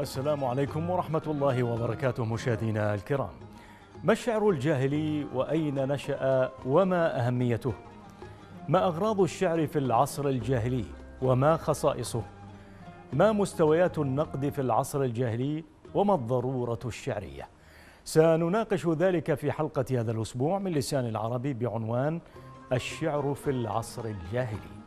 السلام عليكم ورحمة الله وبركاته مشاهدينا الكرام. ما الشعر الجاهلي وأين نشأ وما أهميته؟ ما أغراض الشعر في العصر الجاهلي وما خصائصه؟ ما مستويات النقد في العصر الجاهلي وما الضرورة الشعرية؟ سنناقش ذلك في حلقة هذا الأسبوع من لسان العربي بعنوان الشعر في العصر الجاهلي.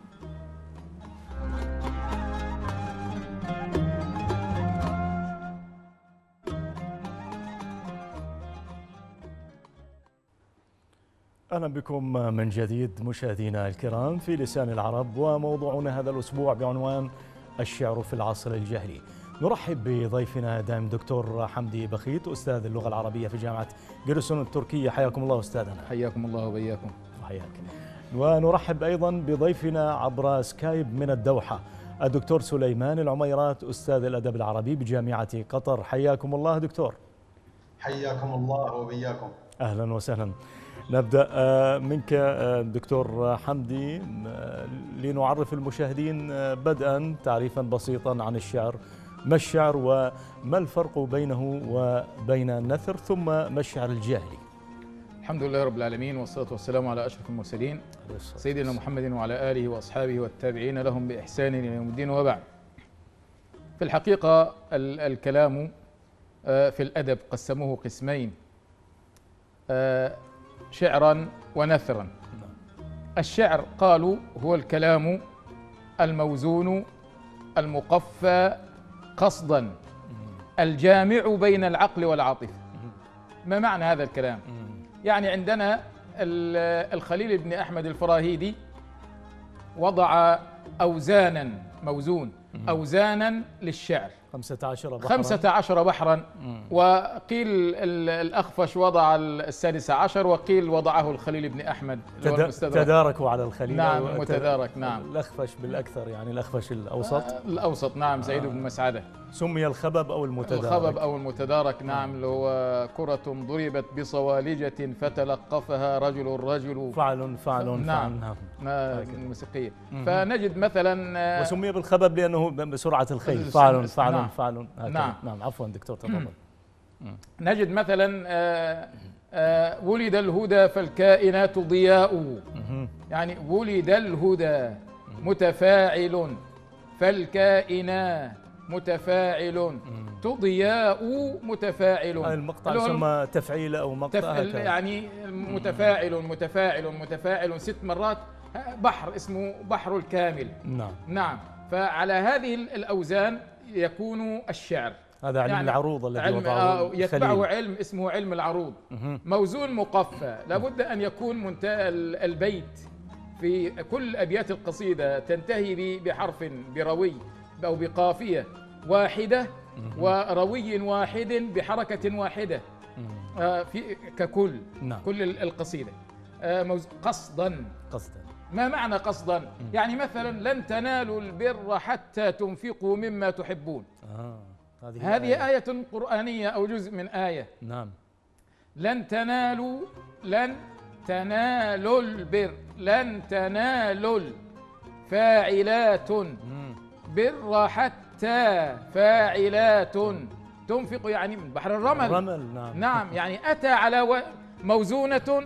أهلا بكم من جديد مشاهدينا الكرام في لسان العرب، وموضوعنا هذا الأسبوع بعنوان الشعر في العصر الجاهلي. نرحب بضيفنا دائم دكتور حمدي بخيت، أستاذ اللغة العربية في جامعة جيرسون التركية. حياكم الله أستاذنا. حياكم الله وبياكم. وحياك. ونرحب أيضا بضيفنا عبر سكايب من الدوحة الدكتور سليمان العميرات، أستاذ الأدب العربي بجامعة قطر. حياكم الله دكتور. حياكم الله وبياكم. أهلا وسهلا. نبدأ منك دكتور حمدي لنعرف المشاهدين بدءا تعريفا بسيطا عن الشعر. ما الشعر وما الفرق بينه وبين النثر، ثم ما الشعر الجاهلي؟ الحمد لله رب العالمين، والصلاة والسلام على أشرف المرسلين سيدنا محمد وعلى آله وأصحابه والتابعين لهم بإحسان إلى يوم الدين، وبعد. في الحقيقة الكلام في الأدب قسموه قسمين، شعرا ونثرا. الشعر قالوا هو الكلام الموزون المقفى قصدا الجامع بين العقل والعاطفة. ما معنى هذا الكلام؟ يعني عندنا الخليل بن أحمد الفراهيدي وضع أوزانا، موزون أوزانا للشعر 15 بحرا، وقيل الأخفش وضع 16، وقيل وضعه الخليل بن أحمد. تداركوا على الخليل. نعم متدارك. نعم الأخفش بالأكثر، يعني الأخفش الأوسط. نعم سعيد بن مسعدة. سمي الخبب أو المتدارك. الخبب أو المتدارك. نعم اللي هو كرة ضربت بصوالجة فتلقفها رجل فعل. نعم الموسيقية. فنجد مثلا وسمي بالخبب لأنه بسرعة الخيل. فعل. نعم عفوا دكتور تفضل. نجد مثلا ولد الهدى فالكائنات ضياء، يعني ولد الهدى متفاعل فالكائنات متفاعل ضياء متفاعل. المقطع ثم تفعيل أو مقطع يعني متفاعل 6 مرات. بحر اسمه بحر الكامل. نعم. فعلى هذه الأوزان يكون الشعر. هذا علم يعني العروض الذي وضعه يتبعه علم اسمه علم العروض. موزون مقفى، لابد أن يكون منتهى البيت في كل أبيات القصيدة تنتهي بحرف، بروي أو بقافية واحدة وروي واحد بحركة واحدة في ككل. كل القصيدة قصدا. ما معنى قصدا؟ يعني مثلا لن تنالوا البر حتى تنفقوا مما تحبون. هذه آية قرآنية أو جزء من آية. نعم. لن تنالوا البر، لن تنالوا فاعلات بر حتى فاعلات تنفق، يعني من بحر الرمل. نعم يعني أتى على موزونة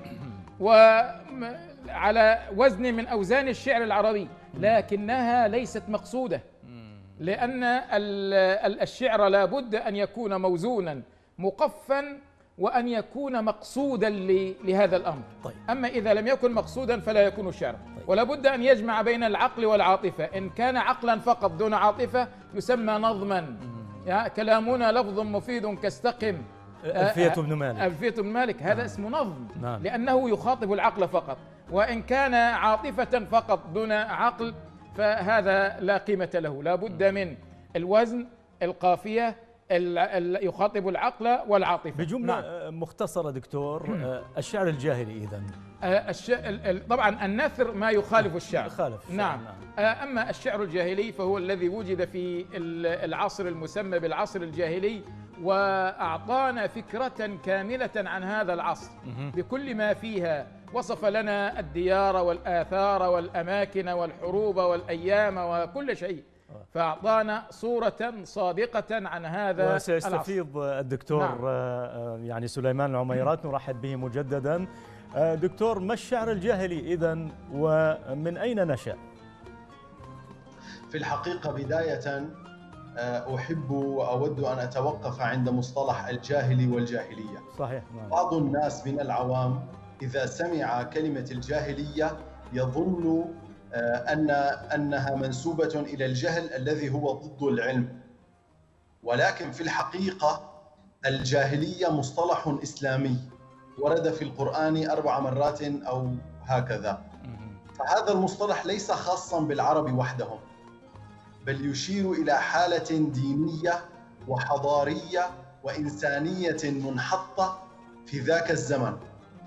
وعلى وزن من أوزان الشعر العربي، لكنها ليست مقصودة، لأن الشعر لا بد أن يكون موزونا مقفا وأن يكون مقصودا لهذا الأمر. أما إذا لم يكن مقصودا فلا يكون شعرا. ولا بد أن يجمع بين العقل والعاطفة. إن كان عقلا فقط دون عاطفة يسمى نظما. كلامنا لفظ مفيد كاستقم. ألفية بن مالك. هذا اسمه نظم. لأنه يخاطب العقل فقط. وإن كان عاطفة فقط دون عقل فهذا لا قيمة له. لا بد من الوزن، القافية، يخاطب العقل والعاطفة. بجملة مختصرة دكتور، الشعر الجاهلي إذن طبعا النثر ما يخالف الشعر. نعم. أما الشعر الجاهلي فهو الذي وجد في العصر المسمى بالعصر الجاهلي، وأعطانا فكرة كاملة عن هذا العصر بكل ما فيها. وصف لنا الديار والآثار والأماكن والحروب والأيام وكل شيء. فأعطانا صورة صادقة عن هذا وسيستفيض الدكتور يعني سليمان العميرات، نرحب به مجددا. دكتور، ما الشعر الجاهلي إذن ومن أين نشأ؟ في الحقيقة بداية أحب وأود أن أتوقف عند مصطلح الجاهلي والجاهلية. صحيح. بعض الناس من العوام إذا سمع كلمة الجاهلية يظن أنها منسوبة إلى الجهل الذي هو ضد العلم، ولكن في الحقيقة الجاهلية مصطلح إسلامي ورد في القرآن 4 مرات أو هكذا. فهذا المصطلح ليس خاصا بالعرب وحدهم، بل يشير إلى حالة دينية وحضارية وإنسانية منحطة في ذاك الزمن،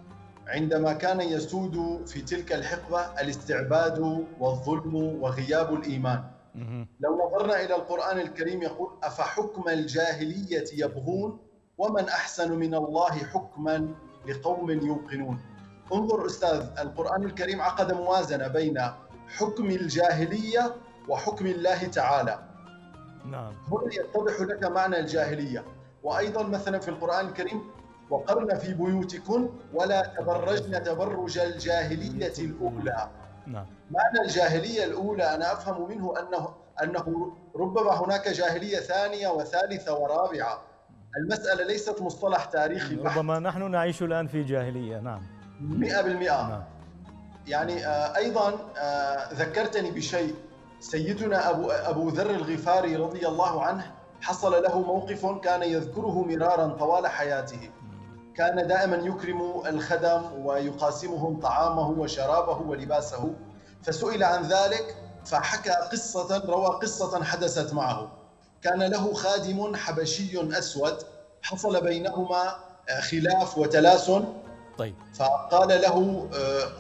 عندما كان يسود في تلك الحقبة الاستعباد والظلم وغياب الإيمان. لو نظرنا إلى القرآن الكريم يقول: أفحكم الجاهلية يبغون ومن أحسن من الله حكما لقوم يوقنون. انظر أستاذ، القرآن الكريم عقد موازنة بين حكم الجاهلية وحكم الله تعالى. نعم. هنا يتضح لك معنى الجاهلية. وأيضا مثلا في القرآن الكريم: وقرن في بيوتكن ولا تبرجن تبرج الجاهلية الأولى. نعم. معنى الجاهلية الأولى أنا أفهم منه أنه ربما هناك جاهلية ثانية وثالثة ورابعة. المسألة ليست مصطلح تاريخي بحت. ربما نحن نعيش الآن في جاهلية. نعم. 100%. نعم. يعني أيضا ذكرتني بشيء. سيدنا أبو ذر الغفاري رضي الله عنه حصل له موقف كان يذكره مرارا طوال حياته. كان دائما يكرم الخدم ويقاسمهم طعامه وشرابه ولباسه، فسئل عن ذلك فحكى روى قصة حدثت معه. كان له خادم حبشي أسود حصل بينهما خلاف وتلاسن. طيب. فقال له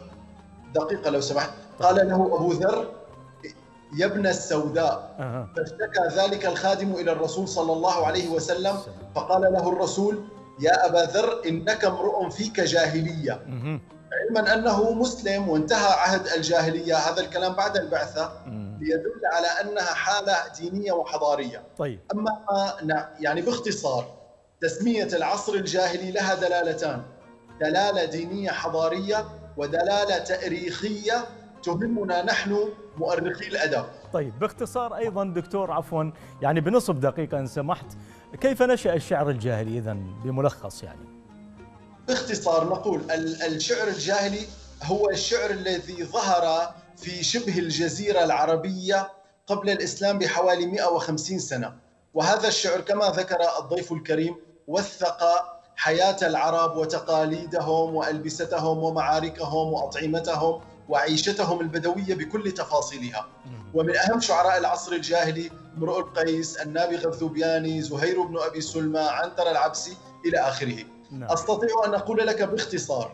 دقيقة لو سمحت. قال له أبو ذر: يا ابن السوداء. فاشتكى ذلك الخادم إلى الرسول صلى الله عليه وسلم، فقال له الرسول: يا أبا ذر إنك امرؤ فيك جاهلية. علما أنه مسلم وانتهى عهد الجاهلية، هذا الكلام بعد البعثة، ليدل على أنها حالة دينية وحضارية. طيب. أما يعني باختصار، تسمية العصر الجاهلي لها دلالتان: دلالة دينية حضارية ودلالة تاريخية تهمنا نحن مؤرخي الأدب. طيب، باختصار أيضا دكتور، عفوا يعني بنصف دقيقة إن سمحت، كيف نشأ الشعر الجاهلي إذن بملخص؟ يعني باختصار نقول الشعر الجاهلي هو الشعر الذي ظهر في شبه الجزيرة العربية قبل الإسلام بحوالي 150 سنة. وهذا الشعر كما ذكر الضيف الكريم وثق حياة العرب وتقاليدهم وألبستهم ومعاركهم وأطعمتهم وعيشتهم البدوية بكل تفاصيلها. ومن أهم شعراء العصر الجاهلي امرؤ القيس، النابغة الذبياني، زهير بن أبي سلمى، عنتر العبسي إلى آخره. أستطيع أن أقول لك باختصار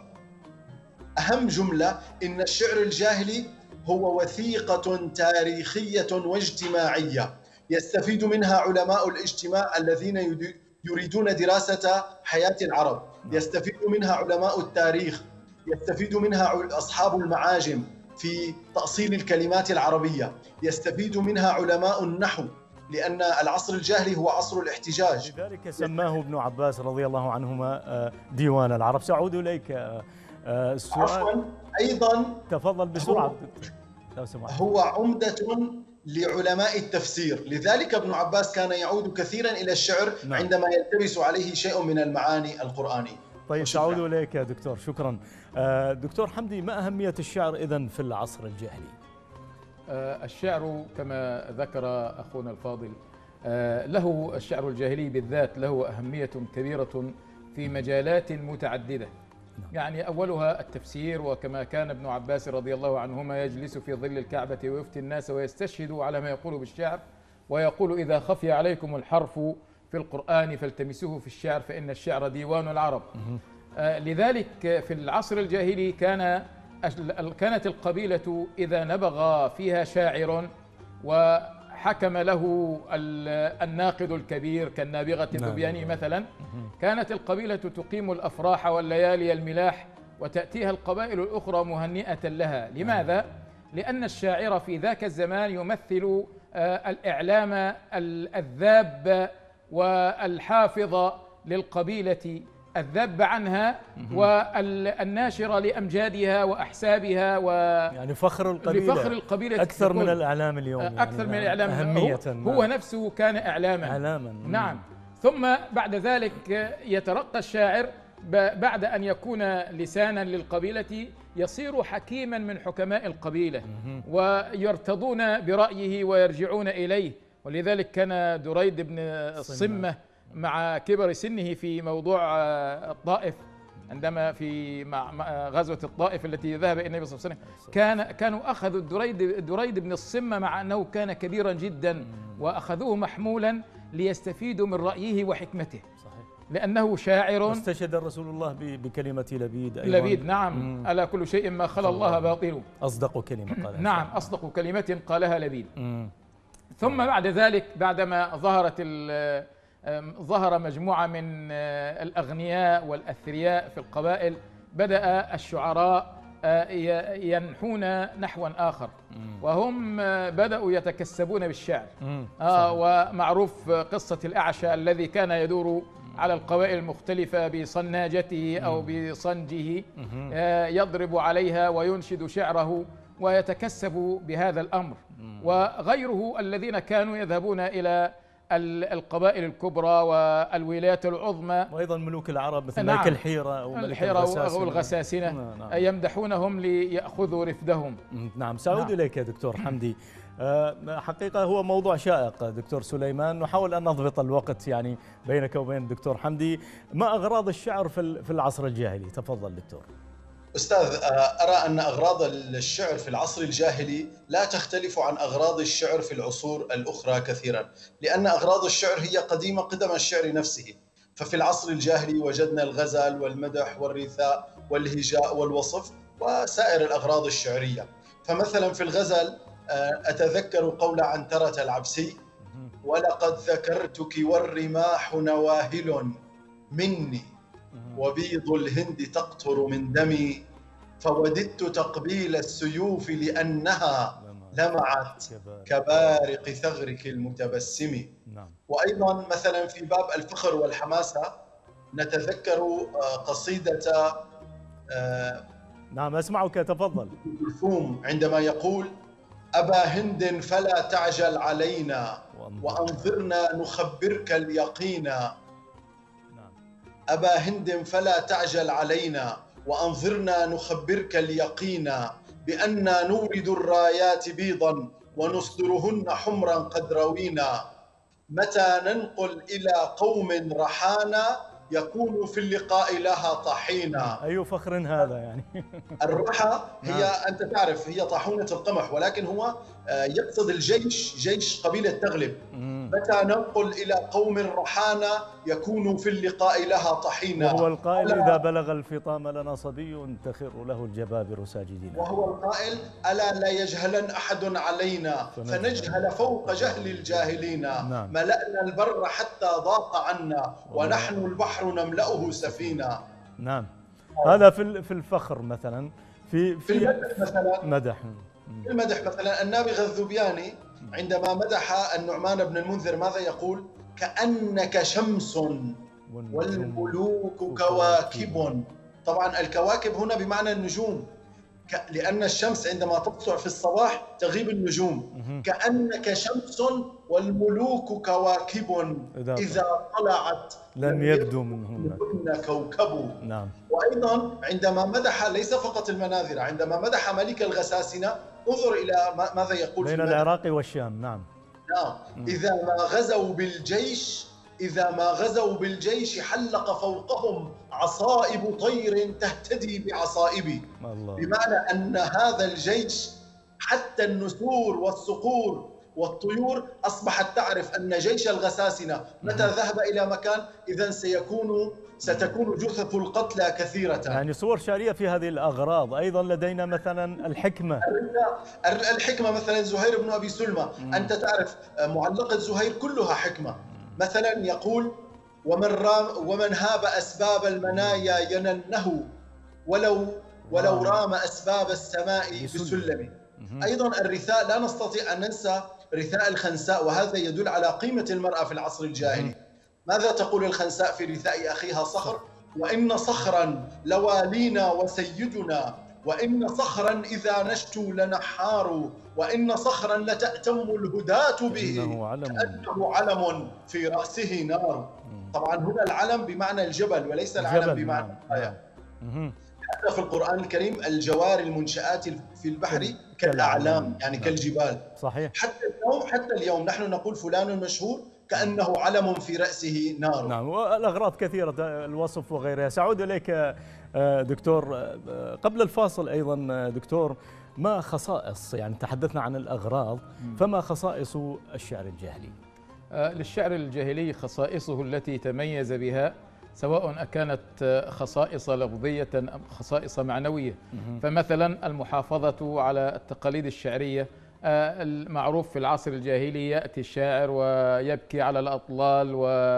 أهم جملة: إن الشعر الجاهلي هو وثيقة تاريخية واجتماعية يستفيد منها علماء الاجتماع الذين يريدون دراسة حياة العرب، يستفيد منها علماء التاريخ، يستفيد منها أصحاب المعاجم في تأصيل الكلمات العربية، يستفيد منها علماء النحو، لأن العصر الجاهلي هو عصر الاحتجاج. لذلك سماه ابن عباس رضي الله عنهما ديوان العرب. سأعود إليك. عفوا، أيضا تفضل بسرعة لو سمحت. هو عمدة لعلماء التفسير، لذلك ابن عباس كان يعود كثيرا إلى الشعر عندما يلتبس عليه شيء من المعاني القرآنية. طيب، سأعود إليك يا دكتور. شكرا. دكتور حمدي، ما أهمية الشعر إذن في العصر الجاهلي؟ الشعر كما ذكر أخونا الفاضل له الشعر الجاهلي بالذات له أهمية كبيرة في مجالات متعددة. يعني أولها التفسير، وكما كان ابن عباس رضي الله عنهما يجلس في ظل الكعبة ويفتي الناس ويستشهد على ما يقول بالشعر، ويقول: إذا خفي عليكم الحرف في القرآن فالتمسوه في الشعر فإن الشعر ديوان العرب. لذلك في العصر الجاهلي كانت القبيلة إذا نبغى فيها شاعر وحكم له الناقد الكبير كالنابغة الذبياني مثلا، كانت القبيلة تقيم الأفراح والليالي الملاح وتأتيها القبائل الأخرى مهنئة لها. لماذا؟ لأن الشاعر في ذاك الزمان يمثل الإعلام الذاب والحافظ للقبيلة الذب عنها والناشر لأمجادها وأحسابها يعني فخر القبيلة أكثر من الإعلام اليوم، يعني أكثر من الإعلام أهمية. هو نفسه كان إعلاما. نعم. ثم بعد ذلك يترقى الشاعر بعد أن يكون لسانا للقبيلة يصير حكيما من حكماء القبيلة ويرتضون برأيه ويرجعون إليه. ولذلك كان دريد بن الصمة مع كبر سنه في موضوع الطائف، عندما في غزوة الطائف التي ذهب إلى النبي صلى الله عليه وسلم كانوا أخذوا دريد بن الصمة مع أنه كان كبيرا جدا وأخذوه محمولا ليستفيدوا من رأيه وحكمته. صحيح. لأنه شاعر. واستشهد رسول الله بكلمة لبيد أيضا. لبيد، نعم. ألا كل شيء ما خلا الله باطل. أصدق كلمة قالها. نعم، أصدق كلمة قالها لبيد. ثم بعد ذلك بعدما ظهر مجموعة من الأغنياء والأثرياء في القبائل، بدأ الشعراء ينحون نحوا آخر، وهم بدأوا يتكسبون بالشعر. ومعروف قصة الأعشى الذي كان يدور على القبائل المختلفة بصناجته أو بصنجه، يضرب عليها وينشد شعره ويتكسب بهذا الأمر. وغيره الذين كانوا يذهبون إلى القبائل الكبرى والولايات العظمى وأيضا ملوك العرب مثل ملك الحيرة أو ملك الغساسنة يمدحونهم ليأخذوا رفدهم. نعم، سأعود إليك يا دكتور حمدي. حقيقة هو موضوع شائق دكتور سليمان، نحاول أن نضبط الوقت يعني بينك وبين الدكتور حمدي. ما أغراض الشعر في العصر الجاهلي؟ تفضل دكتور. أستاذ، أرى أن أغراض الشعر في العصر الجاهلي لا تختلف عن أغراض الشعر في العصور الأخرى كثيرا، لأن أغراض الشعر هي قديمة قدم الشعر نفسه. ففي العصر الجاهلي وجدنا الغزل والمدح والرثاء والهجاء والوصف وسائر الأغراض الشعرية. فمثلا في الغزل أتذكر قول عنترة العبسي: ولقد ذكرتك والرماح نواهل مني وبيض الهند تقطر من دمي فوددت تقبيل السيوف لأنها لمعت كبارق ثغرك المتبسم. وأيضا مثلا في باب الفخر والحماسة نتذكر قصيدة نعم أسمعك، تفضل. الفوم عندما يقول: أبا هند فلا تعجل علينا وأنظرنا نخبرك اليقين. أبا هند فلا تعجل علينا وأنظرنا نخبرك اليقين بأننا نورد الرايات بيضا ونصدرهن حمرا قد روينا متى ننقل إلى قوم رحانا يكون في اللقاء لها طحينا. أي فخر هذا يعني. الرحى هي أنت تعرف هي طاحونة القمح، ولكن هو يقصد الجيش، جيش قبيلة تغلب. متى ننقل إلى قوم رحانا يكون في اللقاء لها طحينا. وهو القائل: إذا بلغ الفطام لنا صبي تخر له الجبابر ساجدين. وهو القائل: ألا لا يجهلن أحد علينا فنجهل فوق جهل الجاهلين. ملأنا البر حتى ضاق عنا ونحن البحر نملأه سفينة. نعم، هذا في الفخر مثلا. في المدح مثلا. في المدح مثلا النابغة الذبياني عندما مدح النعمان بن المنذر ماذا يقول؟ كأنك شمس والملوك كواكب. طبعا الكواكب هنا بمعنى النجوم، لأن الشمس عندما تطلع في الصباح تغيب النجوم. كأنك شمس والملوك كواكب إذا طلعت لم يبدو منهن كوكب. نعم. وأيضا عندما مدح ليس فقط المناذر، عندما مدح ملك الغساسنة انظر إلى ماذا يقول بين العراق والشام. نعم. إذا ما غزوا بالجيش حلق فوقهم عصائب طير تهتدي بعصائب. بمعنى أن هذا الجيش حتى النسور والصقور والطيور أصبحت تعرف أن جيش الغساسنة متى ذهب إلى مكان إذن ستكون جثث القتلى كثيرة. يعني صور شعرية في هذه الأغراض. أيضا لدينا مثلا الحكمة مثلا زهير بن أبي سلمى. أنت تعرف معلقة زهير كلها حكمة. مثلا يقول: ومن هاب أسباب المنايا يننه ولو رام أسباب السماء بسلم. أيضا الرثاء لا نستطيع أن ننسى رثاء الخنساء، وهذا يدل على قيمة المرأة في العصر الجاهلي. ماذا تقول الخنساء في رثاء أخيها صخر؟ وإن صخرا لوالينا وسيدنا، وإن صخرا إذا نشتوا لنحار، وإن صخرا لتأتم الهداة به كأنه علم في رأسه نار. طبعا هنا العلم بمعنى الجبل وليس العلم بمعنى الآية. حتى في القرآن الكريم الجوار المنشآت في البحر كالأعلام، يعني كالجبال. صحيح. حتى اليوم نحن نقول فلان مشهور كأنه علم في رأسه نار. نعم، والأغراض كثيرة الوصف وغيرها. سأعود إليك دكتور قبل الفاصل. أيضا دكتور، ما خصائص، يعني تحدثنا عن الأغراض، فما خصائص الشعر الجاهلي؟ للشعر الجاهلي خصائصه التي تميز بها، سواء كانت خصائص لفظية أم خصائص معنوية. فمثلا المحافظة على التقاليد الشعرية. المعروف في العصر الجاهلي يأتي الشاعر ويبكي على الأطلال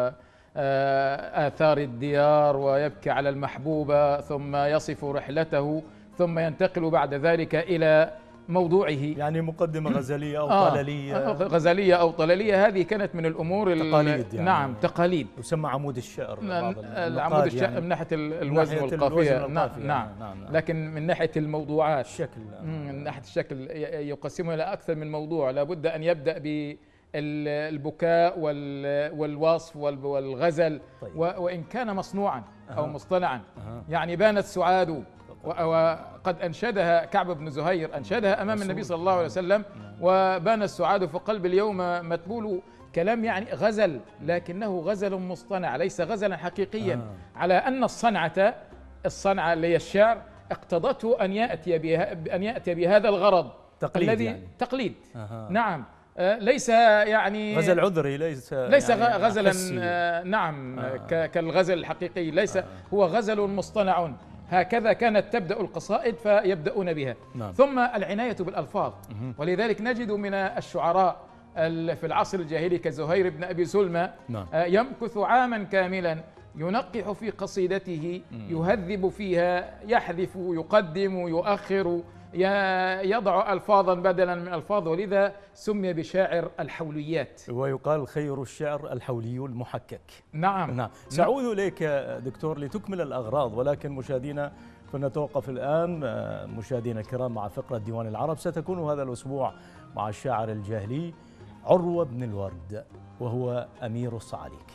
وآثار الديار، ويبكي على المحبوبة، ثم يصف رحلته، ثم ينتقل بعد ذلك إلى موضوعه، يعني مقدمة غزلية أو طلالية. غزلية أو طلالية، هذه كانت من الأمور تقاليد يعني. نعم، تقاليد. يسمى عمود الشعر. العمود الشعر يعني من ناحية الوزن والقافية. نعم. لكن من ناحية الموضوعات، الشكل، من ناحية الشكل يقسمها إلى أكثر من موضوع. لابد أن يبدأ بالبكاء والوصف والغزل. طيب. وإن كان مصنوعا أو مصطنعا. يعني بانت سعاد، وقد أنشدها كعب بن زهير، أنشدها أمام النبي صلى الله عليه وسلم، وبان السعاد في قلب اليوم متبول. كلام يعني غزل، لكنه غزل مصطنع، ليس غزلا حقيقيا. على أن الصنعة اللي هي الشعر اقتضته أن يأتي بهذا الغرض الذي يعني. تقليد. نعم. ليس يعني غزل عذري، ليس يعني غزلا نعم كالغزل الحقيقي، ليس هو غزل مصطنع. هكذا كانت تبدأ القصائد فيبدأون بها. نعم. ثم العناية بالألفاظ. ولذلك نجد من الشعراء في العصر الجاهلي كزهير بن أبي سلمى. نعم. يمكث عاما كاملا ينقح في قصيدته، يهذب فيها، يحذف، يقدم، يؤخر، يضع ألفاظا بدلا من ألفاظ، ولذا سمي بشاعر الحوليات. ويقال خير الشعر الحولي المحكك. نعم. سأعود إليك دكتور لتكمل الأغراض، ولكن مشاهدينا فلنتوقف الآن. مشاهدينا الكرام، مع فقرة ديوان العرب ستكون هذا الأسبوع مع الشاعر الجاهلي عروة بن الورد، وهو أمير الصعاليك.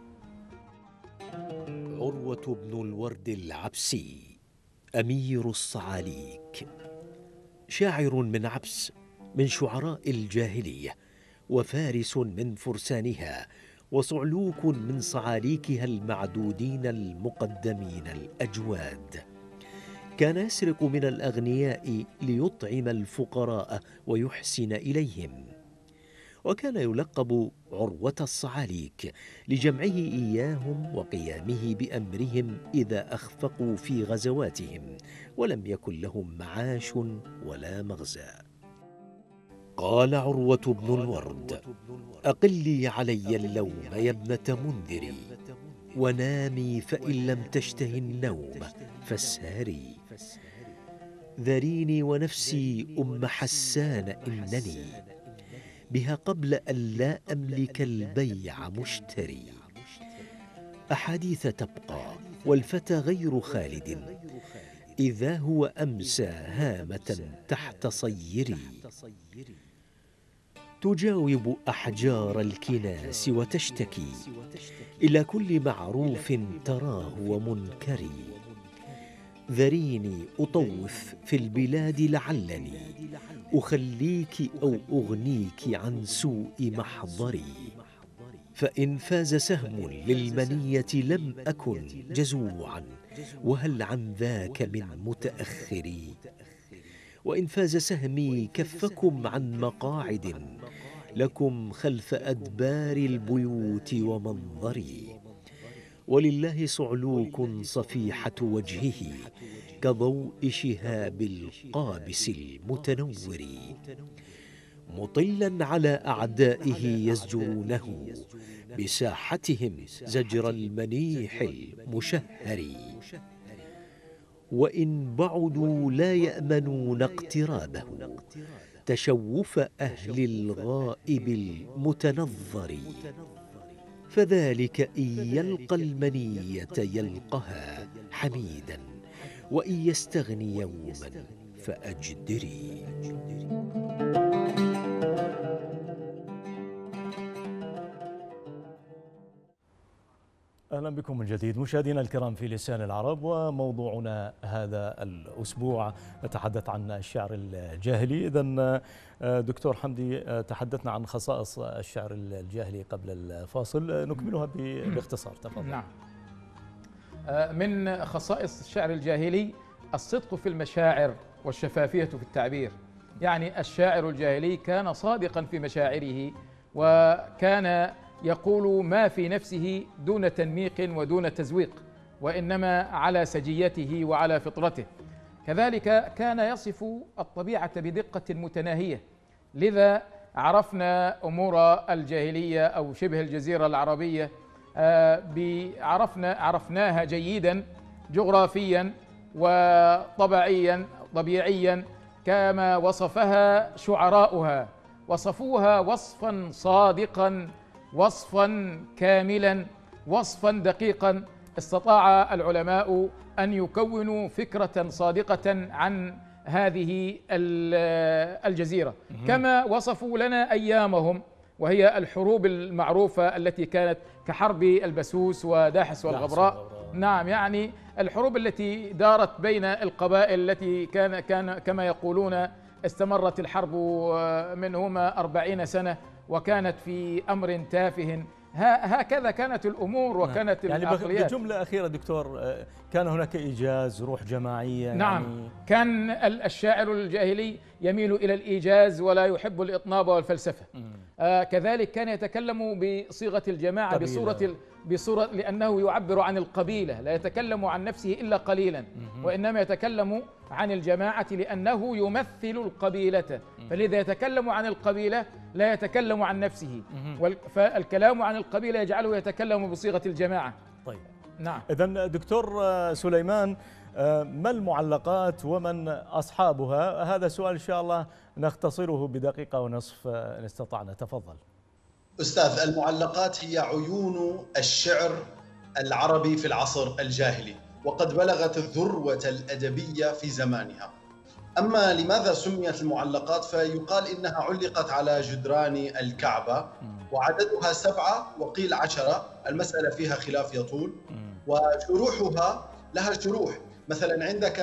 عروة بن الورد العبسي، أمير الصعاليك، شاعر من عبس، من شعراء الجاهلية، وفارس من فرسانها، وصعلوك من صعاليكها المعدودين المقدمين الأجواد. كان يسرق من الأغنياء ليطعم الفقراء ويحسن إليهم. وكان يلقب عروة الصعاليك لجمعه إياهم وقيامه بأمرهم إذا أخفقوا في غزواتهم ولم يكن لهم معاش ولا مغزى. قال عروة بن الورد: أقلي علي اللوم يا ابنة منذري، ونامي فإن لم تشتهي النوم فاسهري. ذريني ونفسي أم حسان إنني بها قبل أن لا أملك البيع مشتري. أحاديث تبقى والفتى غير خالد، إذا هو أمسى هامة تحت صيري. تجاوب أحجار الكناس وتشتكي إلى كل معروف تراه ومنكري. ذريني أطوف في البلاد لعلني أخليك أو أغنيك عن سوء محضري. فإن فاز سهم للمنية لم أكن جزوعا، وهل عن ذاك من متأخري. وإن فاز سهمي كفكم عن مقاعد لكم خلف أدبار البيوت ومنظري. ولله صعلوك صفيحة وجهه كضوء شهاب القابس المتنور، مطلا على أعدائه يزجرونه بساحتهم زجر المنيح المشهر. وإن بعدوا لا يأمنون اقترابه، تشوف أهل الغائب المتنظر، فذلك إن يلقى المنية يلقها حميدا، وإن يستغني يوما فأجدري. أهلا بكم من جديد مشاهدينا الكرام في لسان العرب، وموضوعنا هذا الأسبوع نتحدث عن الشعر الجاهلي. إذن دكتور حمدي، تحدثنا عن خصائص الشعر الجاهلي قبل الفاصل، نكملها باختصار تفضل. نعم. من خصائص الشعر الجاهلي الصدق في المشاعر والشفافية في التعبير. يعني الشاعر الجاهلي كان صادقا في مشاعره، وكان يقول ما في نفسه دون تنميق ودون تزويق، وإنما على سجيته وعلى فطرته. كذلك كان يصف الطبيعة بدقة متناهية، لذا عرفنا أمور الجاهلية أو شبه الجزيرة العربية عرفناها جيدا جغرافيا طبيعيا كما وصفها شعراؤها. وصفوها وصفا صادقا، وصفا كاملا، وصفا دقيقا، استطاع العلماء أن يكونوا فكرة صادقة عن هذه الجزيرة. كما وصفوا لنا أيامهم، وهي الحروب المعروفة التي كانت كحرب البسوس وداحس والغبراء. نعم، يعني الحروب التي دارت بين القبائل التي كان كما يقولون استمرت الحرب منهما 40 سنة، وكانت في أمر تافه. هكذا كانت الأمور وكانت يعني العقليات. بجملة أخيرة دكتور، كان هناك إيجاز، روح جماعية. نعم، يعني كان الشاعر الجاهلي يميل إلى الإيجاز ولا يحب الإطناب والفلسفة. كذلك كان يتكلم بصيغة الجماعة بصورة لأنه يعبر عن القبيلة، لا يتكلم عن نفسه إلا قليلا، وإنما يتكلم عن الجماعة لأنه يمثل القبيلة، فلذا يتكلم عن القبيلة لا يتكلم عن نفسه، فالكلام عن القبيلة يجعله يتكلم بصيغة الجماعة. طيب، نعم. إذن دكتور سليمان، ما المعلقات ومن أصحابها؟ هذا سؤال إن شاء الله نختصره بدقيقة ونصف إن استطعنا. تفضل. أستاذ، المعلقات هي عيون الشعر العربي في العصر الجاهلي، وقد بلغت الذروة الأدبية في زمانها. أما لماذا سميت المعلقات؟ فيقال إنها علقت على جدران الكعبة، وعددها 7 وقيل 10، المسألة فيها خلاف يطول. وشروحها لها شروح، مثلا عندك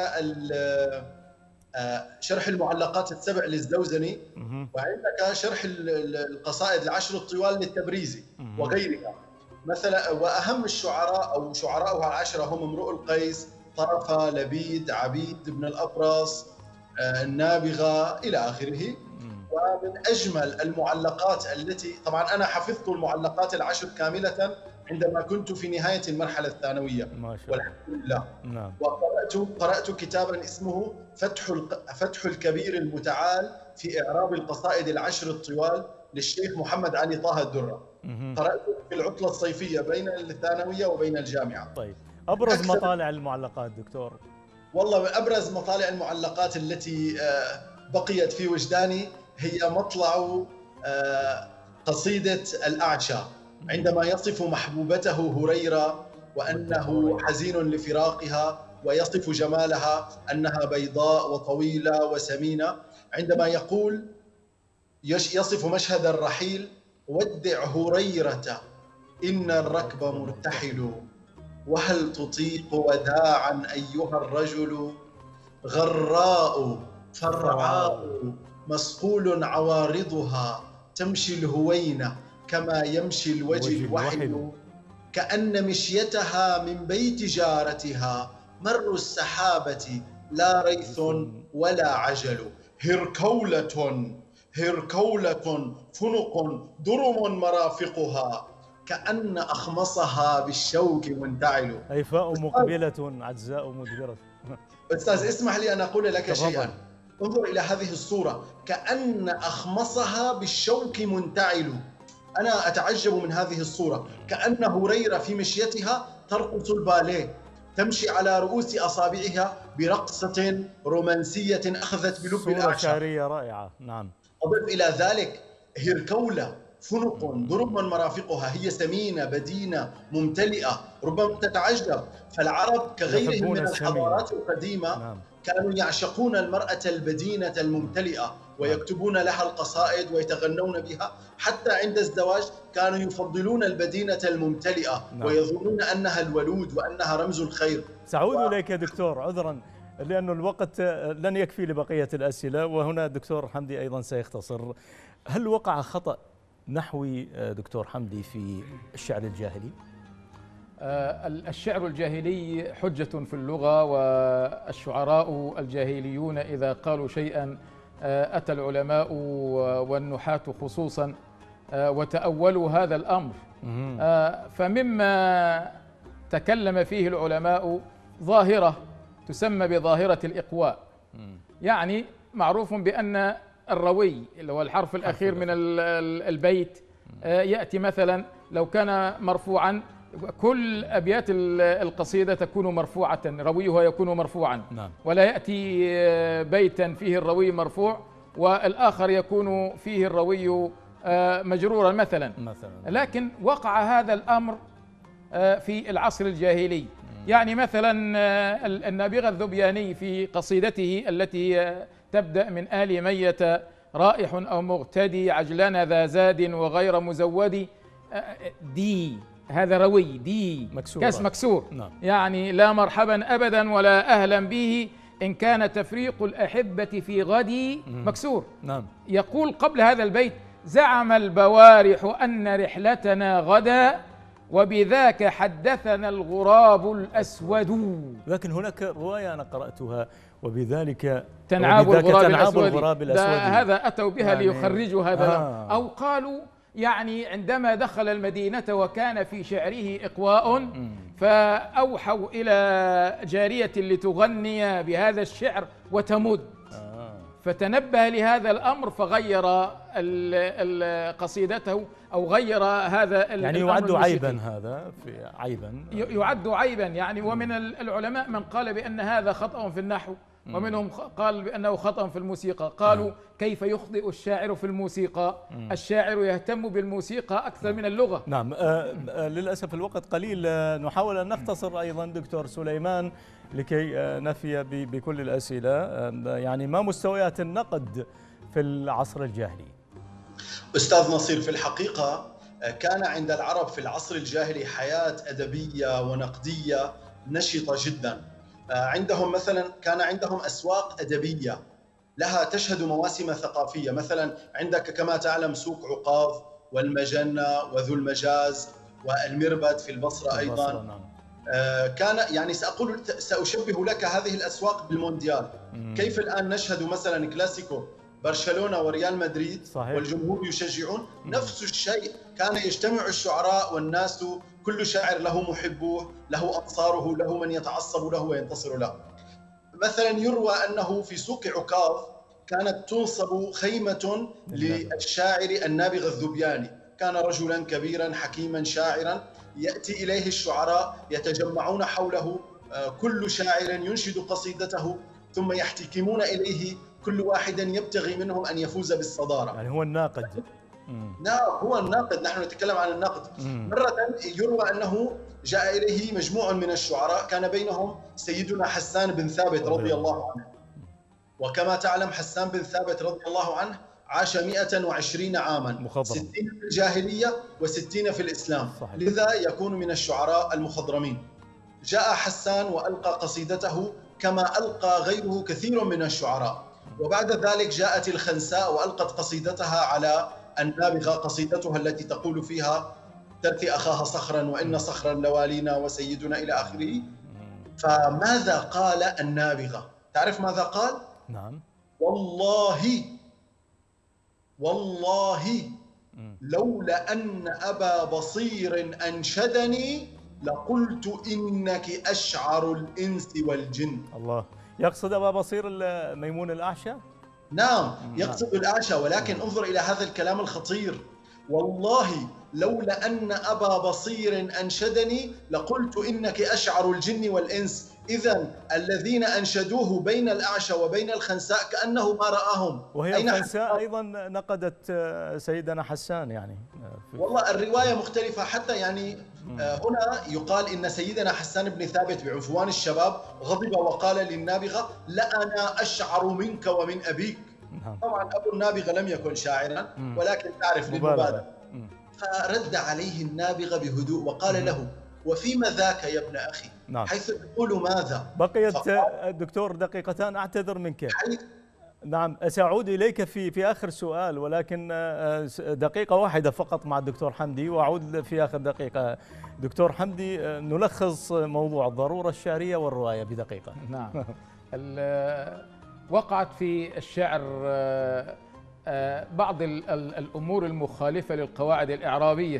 شرح المعلقات ال7 للزوزني، وعندك شرح القصائد ال10 الطوال للتبريزي وغيرها. مثلا وأهم الشعراء أو شعراءها ال10 هم امرؤ القيس، طرفة، لبيد، عبيد بن الأبرص، النابغة إلى آخره. ومن أجمل المعلقات التي طبعا أنا حفظت المعلقات ال10 كاملة عندما كنت في نهاية المرحلة الثانوية، ما شاء الله، والحمد لله. نعم. وقرأت كتابا اسمه فتح الكبير المتعال في إعراب القصائد ال10 الطوال للشيخ محمد علي طه الدرة. قرأته في العطلة الصيفية بين الثانوية وبين الجامعة. طيب، أبرز مطالع المعلقات دكتور؟ والله من أبرز مطالع المعلقات التي بقيت في وجداني هي مطلع قصيدة الأعشى، عندما يصف محبوبته هريرة وأنه حزين لفراقها، ويصف جمالها أنها بيضاء وطويلة وسمينة. عندما يقول يصف مشهد الرحيل: ودع هريرة إن الركب مرتحل، وهل تطيق وداعا أيها الرجل، غراء فرعاء مسقول عوارضها، تمشي الهوينة كما يمشي الوجه الوحل، كأن مشيتها من بيت جارتها مر السحابة لا ريث ولا عجل، هركولة فنق درم مرافقها، كأن أخمصها بالشوك منتعل. هيفاء مقبلة عجزاء مدبرة. أستاذ اسمح لي أن أقول لك شيئا. انظر إلى هذه الصورة: كأن أخمصها بالشوك منتعل. أنا أتعجب من هذه الصورة، كأن هريرة في مشيتها ترقص الباليه، تمشي على رؤوس أصابعها برقصة رومانسية أخذت بلب صورة الأعشاب. شعرية رائعة. نعم. أضف إلى ذلك هيركولة، فنق ضرب مرافقها، هي سمينة بدينة ممتلئة، ربما تتعجب. فالعرب كغيرهم من الحضارات القديمة نعم. كانوا يعشقون المرأة البدينة الممتلئة ويكتبون لها القصائد ويتغنون بها. حتى عند الزواج كانوا يفضلون البدينة الممتلئة. نعم. ويظنون أنها الولود وأنها رمز الخير. سأعود إليك يا دكتور، عذرا لأن الوقت لن يكفي لبقية الأسئلة، وهنا الدكتور حمدي أيضا سيختصر. هل وقع خطأ نحوي دكتور حمدي في الشعر الجاهلي؟ الشعر الجاهلي حجة في اللغة، والشعراء الجاهليون إذا قالوا شيئا أتى العلماء والنحاة خصوصا وتأولوا هذا الأمر. فمما تكلم فيه العلماء ظاهرة تسمى بظاهرة الإقواء. يعني معروف بأن الروي اللي هو الحرف الأخير من البيت يأتي مثلا لو كان مرفوعا كل أبيات القصيدة تكون مرفوعة، رويها يكون مرفوعا. نعم. ولا يأتي بيتا فيه الروي مرفوع والآخر يكون فيه الروي مجرورا مثلا. لكن وقع هذا الأمر في العصر الجاهلي. يعني مثلا النابغة الذبياني في قصيدته التي تبدأ من آل مية رائح أو مغتدي عجلان ذا زاد وغير مزود، دي هذا روي، دي كاس مكسور. نعم. يعني لا مرحبا أبدا ولا أهلا به إن كان تفريق الأحبة في غدي مكسور. نعم. يقول قبل هذا البيت: زعم البوارح أن رحلتنا غدا وبذاك حدثنا الغراب الأسود. لكن هناك رواية أنا قرأتها وبذلك تنعاب الغراب الأسود. هذا أتوا بها يعني ليخرجوا هذا أو قالوا يعني عندما دخل المدينة وكان في شعره إقواء فأوحوا إلى جارية لتغني بهذا الشعر وتمد، فتنبه لهذا الأمر فغير قصيدته أو غير هذا يعني يعد عيبا، هذا في عيبا يعد عيبا يعني. ومن العلماء من قال بأن هذا خطأ في النحو، ومنهم قال بأنه خطأ في الموسيقى. قالوا كيف يخطئ الشاعر في الموسيقى؟ الشاعر يهتم بالموسيقى أكثر من اللغة. نعم. للأسف الوقت قليل، نحاول أن نختصر أيضا دكتور سليمان لكي نفي بكل الأسئلة. يعني ما مستويات النقد في العصر الجاهلي؟ أستاذ نصير، في الحقيقة كان عند العرب في العصر الجاهلي حياة أدبية ونقدية نشطة جدا. عندهم مثلا كان عندهم أسواق أدبية لها تشهد مواسم ثقافية. مثلا عندك كما تعلم سوق عقاظ والمجنة وذو المجاز والمربد في البصرة أيضا. كان يعني سأشبه لك هذه الأسواق بالمونديال. كيف الآن نشهد مثلا كلاسيكو برشلونة وريال مدريد صحيح. والجمهور يشجعون، نفس الشيء كان يجتمع الشعراء والناس، كل شاعر له محبوه، له أنصاره، له من يتعصب له وينتصر له. مثلا يروى أنه في سوق عكاظ كانت تنصب خيمة للشاعر النابغة الذبياني. كان رجلا كبيرا حكيما شاعرا، يأتي إليه الشعراء يتجمعون حوله، كل شاعر ينشد قصيدته ثم يحتكمون إليه، كل واحد يبتغي منهم أن يفوز بالصدارة. يعني هو الناقد. نعم، هو الناقد، نحن نتكلم عن النقد. مرة يروى أنه جاء إليه مجموعة من الشعراء كان بينهم سيدنا حسان بن ثابت رضي الله عنه. وكما تعلم حسان بن ثابت رضي الله عنه عاش 120 عاما، 60 في الجاهلية و60 في الإسلام. صحيح. لذا يكون من الشعراء المخضرمين. جاء حسان وألقى قصيدته كما ألقى غيره كثير من الشعراء، وبعد ذلك جاءت الخنساء وألقت قصيدتها على النابغة، قصيدتها التي تقول فيها ترثي أخاها صخرا وإن صخرا لوالينا وسيدنا إلى آخره. فماذا قال النابغة؟ تعرف ماذا قال؟ نعم. والله لولا أن أبا بصير أنشدني لقلت إنك أشعر الإنس والجن. الله. يقصد أبا بصير ميمون الأعشى؟ نعم، يقصد الأعشى، ولكن انظر إلى هذا الكلام الخطير. والله لولا أن أبا بصير أنشدني لقلت إنك أشعر الجن والإنس. إذن الذين أنشدوه بين الأعشى وبين الخنساء كأنه ما رآهم. وهي الخنساء أيضا نقدت سيدنا حسان يعني. والله الرواية مختلفة، حتى يعني هنا يقال إن سيدنا حسان بن ثابت بعفوان الشباب غضب وقال للنابغة: لأنا أشعر منك ومن أبيك. طبعا أبو النابغة لم يكن شاعرا، ولكن تعرف للمبالغة. فرد عليه النابغة بهدوء وقال له: وفيما ذاك يا ابن أخي؟ حيث تقول ماذا؟ بقيت دكتور دقيقتان، أعتذر منك. نعم، سأعود إليك في آخر سؤال، ولكن دقيقة واحدة فقط مع الدكتور حمدي وأعود في آخر دقيقة. دكتور حمدي، نلخص موضوع الضرورة الشعرية والرواية بدقيقة. نعم. وقعت في الشعر بعض الأمور المخالفة للقواعد الإعرابية،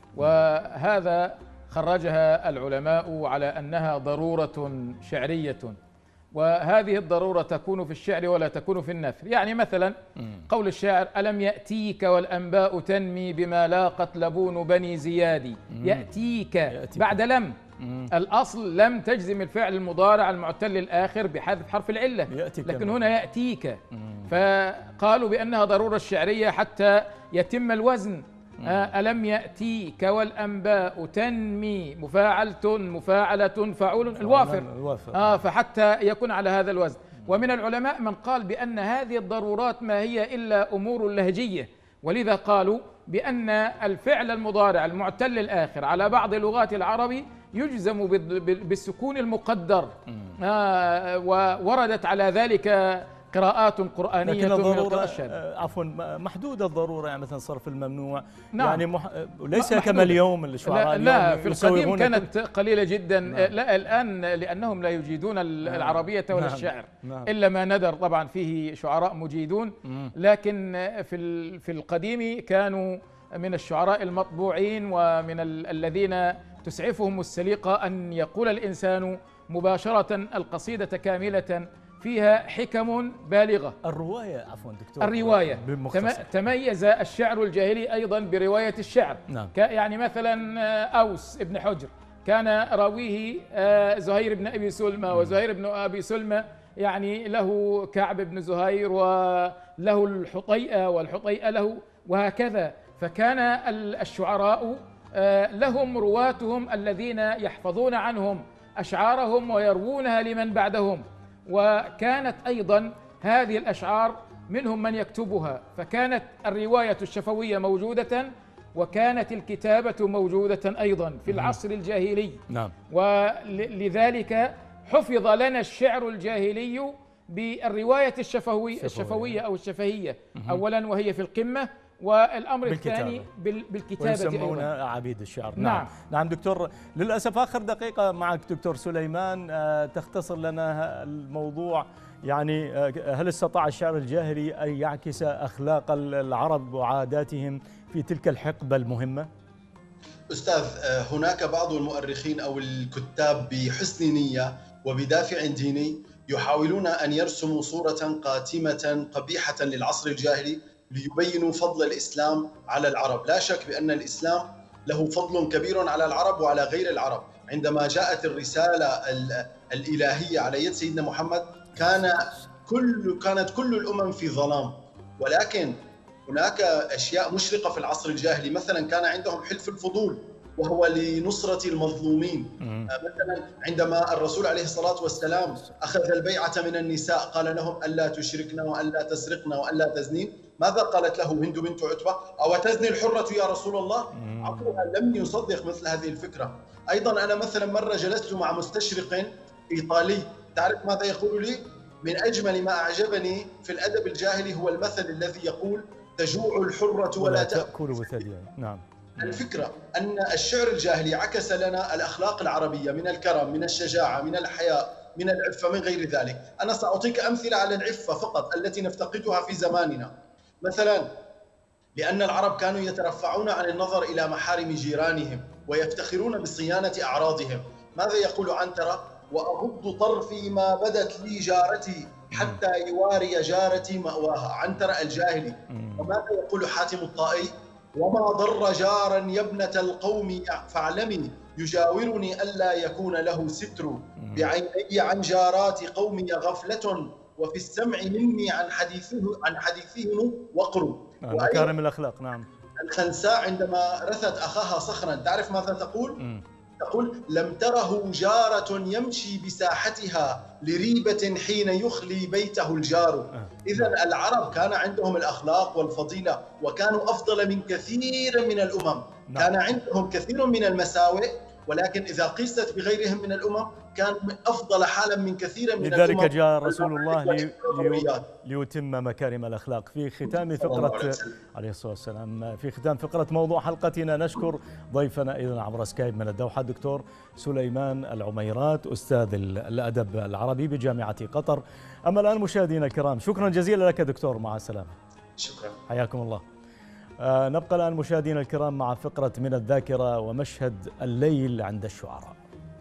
وهذا خرجها العلماء على أنها ضرورة شعرية، وهذه الضرورة تكون في الشعر ولا تكون في النثر. يعني مثلا قول الشاعر: ألم يأتيك والأنباء تنمي بما لاقت لبون بني زياد. يأتيك بعد لم، الأصل لم تجزم الفعل المضارع المعتل الآخر بحذف حرف العلة، لكن هنا يأتيك، فقالوا بأنها ضرورة شعرية حتى يتم الوزن. ألم يأتيك والأنباء تنمي، مفاعلة فاعول الوافر، فحتى يكون على هذا الوزن. ومن العلماء من قال بأن هذه الضرورات ما هي إلا أمور لهجية، ولذا قالوا بأن الفعل المضارع المعتل الآخر على بعض لغات العرب يجزم بالسكون المقدر، ووردت على ذلك قراءات قرآنية. لكن الضرورة عفوا محدودة الضرورة، يعني مثلا صرف الممنوع. نعم. يعني ليس كما اليوم الشعراء. لا في القديم كانت قليلة جدا. لا الآن لأنهم لا يجيدون العربية ولا الشعر إلا ما ندر، طبعا فيه شعراء مجيدون، لكن في القديم كانوا من الشعراء المطبوعين ومن الذين تسعفهم السليقة أن يقول الإنسان مباشرة القصيدة كاملة فيها حكم بالغة. الرواية عفوا دكتور، الرواية تميز الشعر الجاهلي أيضا برواية الشعر. نعم. يعني مثلا أوس ابن حجر كان راويه زهير بن أبي سلمى، وزهير بن أبي سلمى يعني له كعب بن زهير وله الحطيئة، والحطيئة له، وهكذا. فكان الشعراء لهم رواتهم الذين يحفظون عنهم أشعارهم ويروونها لمن بعدهم، وكانت أيضا هذه الأشعار منهم من يكتبها، فكانت الرواية الشفوية موجودة، وكانت الكتابة موجودة أيضا في العصر الجاهلي. نعم. ولذلك حفظ لنا الشعر الجاهلي بالرواية الشفوية أو الشفهية أولا، وهي في القمة، والأمر الثاني بالكتابة ويسمون عبيد الشعر. نعم. نعم دكتور، للأسف آخر دقيقة معك دكتور سليمان، تختصر لنا الموضوع. يعني هل استطاع الشعر الجاهلي أن يعكس أخلاق العرب وعاداتهم في تلك الحقبة المهمة؟ أستاذ، هناك بعض المؤرخين أو الكتاب بحسن نية وبدافع ديني يحاولون أن يرسموا صورة قاتمة قبيحة للعصر الجاهلي ليبينوا فضل الإسلام على العرب. لا شك بأن الإسلام له فضل كبير على العرب وعلى غير العرب. عندما جاءت الرسالة الإلهية على يد سيدنا محمد كانت كل الأمم في ظلام، ولكن هناك أشياء مشرقة في العصر الجاهلي. مثلا كان عندهم حلف الفضول، وهو لنصرة المظلومين. مثلا عندما الرسول عليه الصلاة والسلام أخذ البيعة من النساء قال لهم: ألا تشركن وألا تسرقن وألا تزنين. ماذا قالت له هند بنت عتبة؟ أو تزني الحرة يا رسول الله؟ عقلها لم يصدق مثل هذه الفكرة. أيضا أنا مثلا مرة جلست مع مستشرق إيطالي، تعرف ماذا يقول لي؟ من أجمل ما أعجبني في الأدب الجاهلي هو المثل الذي يقول: تجوع الحرة ولا تأكل بثديها. نعم. الفكرة أن الشعر الجاهلي عكس لنا الأخلاق العربية من الكرم، من الشجاعة، من الحياء، من العفة، من غير ذلك. أنا سأعطيك أمثلة على العفة فقط التي نفتقدها في زماننا. مثلا لأن العرب كانوا يترفعون عن النظر إلى محارم جيرانهم ويفتخرون بصيانة أعراضهم. ماذا يقول عنترة؟ وأغض طرفي ما بدت لي جارتي حتى يواري جارتي مأواها. عنترة الجاهلي. وماذا يقول حاتم الطائي؟ وما ضر جارا يا ابنة القوم فاعلمي يجاورني ألا يكون له ستر بعيني عن جارات قومي غفلة وفي السمع مني عن حديثهم وقر. مكارم الأخلاق. نعم. الخنساء عندما رثت أخاها صخرا تعرف ماذا تقول؟ تقول لم تره جارة يمشي بساحتها لريبة حين يخلي بيته الجار. إذا العرب كان عندهم الأخلاق والفضيلة وكانوا أفضل من كثير من الأمم. كان عندهم كثير من المساوئ ولكن إذا قيست بغيرهم من الأمم كان أفضل حالا من كثير من الأمم. لذلك جاء رسول الله ليتم مكارم الأخلاق. في ختام فقرة عليه الصلاة والسلام، في ختام فقرة موضوع حلقتنا نشكر ضيفنا إذن عبر سكايب من الدوحة الدكتور سليمان العميرات أستاذ الأدب العربي بجامعة قطر. أما الآن مشاهدينا الكرام شكرا جزيلا لك دكتور، مع السلامة. شكرا، حياكم الله. نبقى الآن مشاهدينا الكرام مع فقرة من الذاكرة ومشهد الليل عند الشعراء.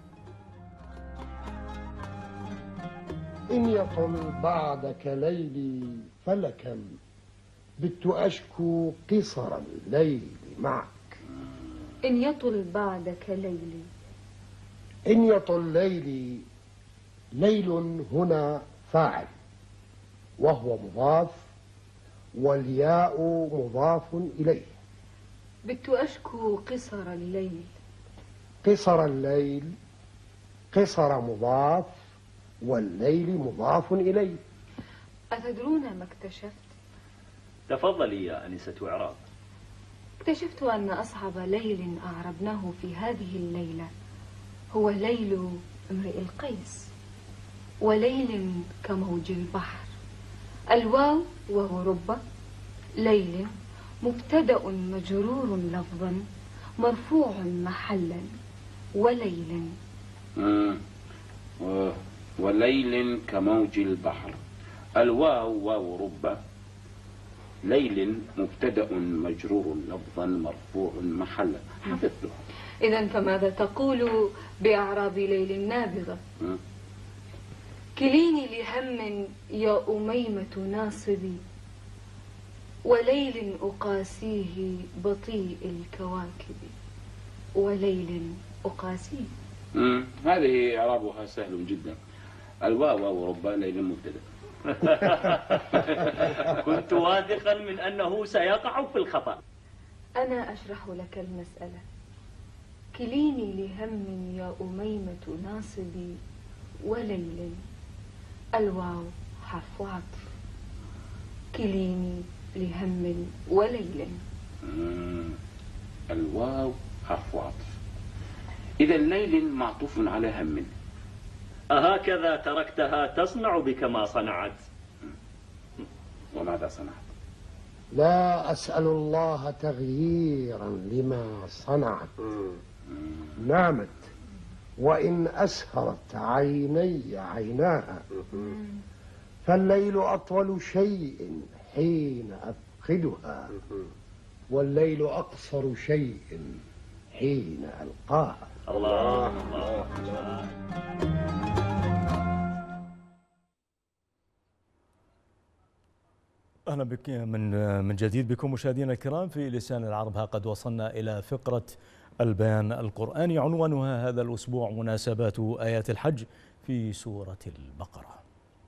إن يطل بعدك ليلي فلكم بت أشكو قصر الليل معك. إن يطل بعدك ليلي. إن يطل ليلي، ليل هنا فاعل وهو مضاف والياء مضاف إليه. بت أشكو قصر الليل. قصر الليل، قصر مضاف والليل مضاف إليه. أتدرون ما اكتشفت؟ تفضلي يا أنسة إعراب. اكتشفت أن أصعب ليل أعربناه في هذه الليلة هو ليل امرئ القيس، وليل كموج البحر. الواو وهو رب، ليل مبتدأ مجرور لفظا مرفوع محلا، وليل وليل كموج البحر. الواو واو رب، ليل مبتدأ مجرور لفظا مرفوع محلا. حفظتها. إذن فماذا تقول بأعراب ليل النابغة؟ كليني لهم يا أميمة ناصبي، وليل أقاسيه بطيء الكواكب. وليل أقاسيه. هذه إعرابها سهل جدا. الواو واو رب، ليل مبتدأ. كنت واثقا من أنه سيقع في الخطأ. أنا أشرح لك المسألة. كليني لهم يا أميمة ناصبي، وليل. الواو حرف عطف. كليني لهم وليل. الواو حرف عطف، إذا ليل معطوف على هم. أهكذا تركتها تصنع بك ما صنعت؟ وماذا صنعت؟ لا أسأل الله تغييرا لما صنعت. نامت وإن أسهرت عيني عيناها، فالليل أطول شيء حين أفقدها، والليل أقصر شيء حين ألقاها. الله الله الله. أهلا بك من جديد بكم مشاهدينا الكرام في لسان العرب. ها قد وصلنا إلى فقرة البيان القرآني، عنوانها هذا الأسبوع مناسبات آيات الحج في سورة البقرة.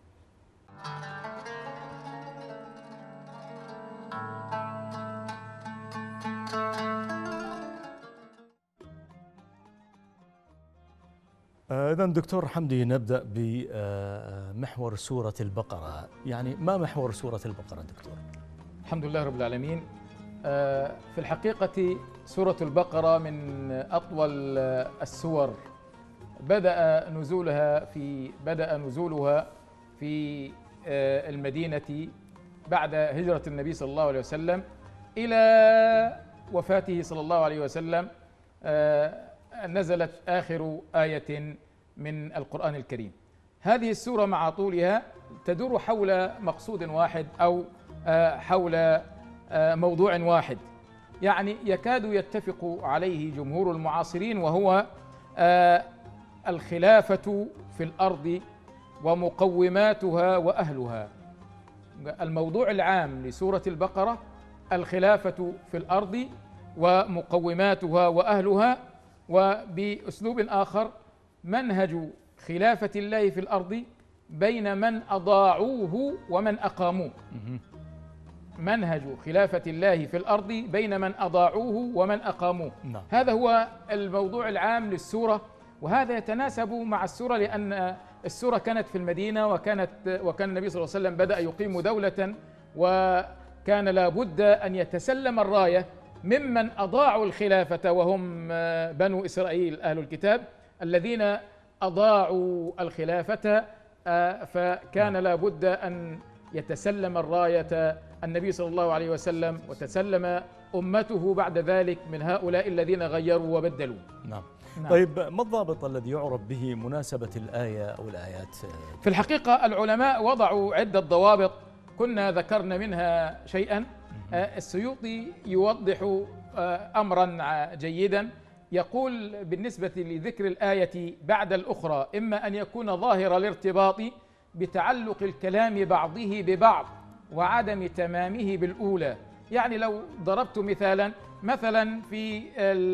إذن دكتور حمدي، نبدأ بمحور سورة البقرة. يعني ما محور سورة البقرة دكتور؟ الحمد لله رب العالمين. في الحقيقة سورة البقرة من أطول السور. بدأ نزولها في المدينة بعد هجرة النبي صلى الله عليه وسلم إلى وفاته صلى الله عليه وسلم. نزلت آخر آية من القرآن الكريم. هذه السورة مع طولها تدور حول مقصود واحد أو حول موضوع واحد، يعني يكاد يتفق عليه جمهور المعاصرين، وهو الخلافة في الأرض ومقوماتها وأهلها. الموضوع العام لسورة البقرة الخلافة في الأرض ومقوماتها وأهلها، وبأسلوب آخر منهج خلافة الله في الأرض بين من أضاعوه ومن أقاموه. منهج خلافة الله في الأرض بين من أضاعوه ومن أقاموه. هذا هو الموضوع العام للسورة، وهذا يتناسب مع السورة لأن السورة كانت في المدينة، وكان النبي صلى الله عليه وسلم بدأ يقيم دولة، وكان لابد أن يتسلم الراية ممن أضاعوا الخلافة، وهم بنو إسرائيل أهل الكتاب الذين أضاعوا الخلافة، فكان لابد أن يتسلم الراية النبي صلى الله عليه وسلم، وتسلم أمته بعد ذلك من هؤلاء الذين غيروا وبدلوا. نعم. طيب، ما الضابط الذي يعرف به مناسبة الآية أو الآيات؟ في الحقيقة العلماء وضعوا عدة ضوابط، كنا ذكرنا منها شيئا. السيوطي يوضح أمرا جيدا، يقول بالنسبة لذكر الآية بعد الأخرى إما أن يكون ظاهر الارتباط بتعلق الكلام بعضه ببعض وعدم تمامه بالأولى. يعني لو ضربت مثلا في